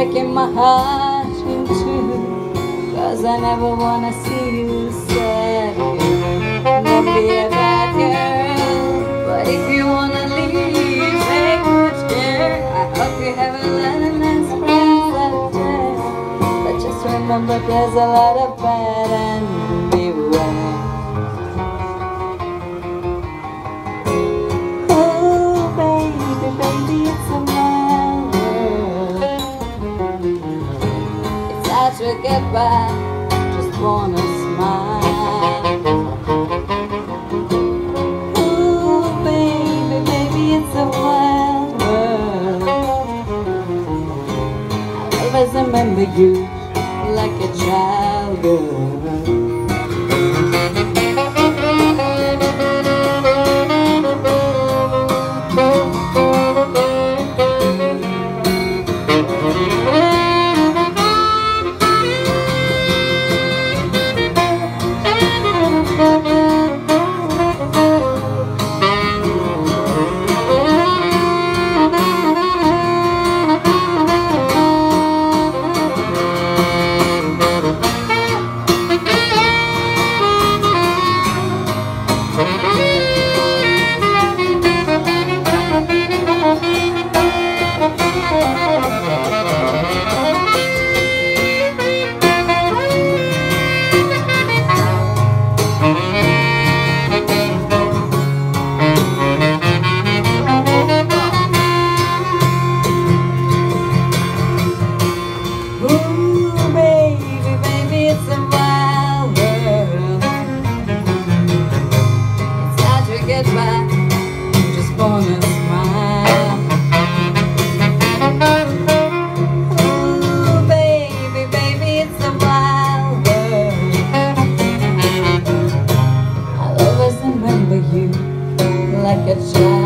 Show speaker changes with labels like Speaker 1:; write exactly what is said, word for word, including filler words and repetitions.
Speaker 1: breaking my heart in two, 'cause I never wanna see you sad. Don't be a bad girl, but if you wanna leave, take good care. I hope you have a lot of nice friends out there, but just remember there's a lot of bad and beware. Oh baby, baby, it's a mad world. It's hard to get by, just wanna smile. Oh baby, baby, it's a wild world. I'll always remember you like a child girl. Just wanna smile. Oh baby, baby, it's a wild world. I'll always remember you like a child.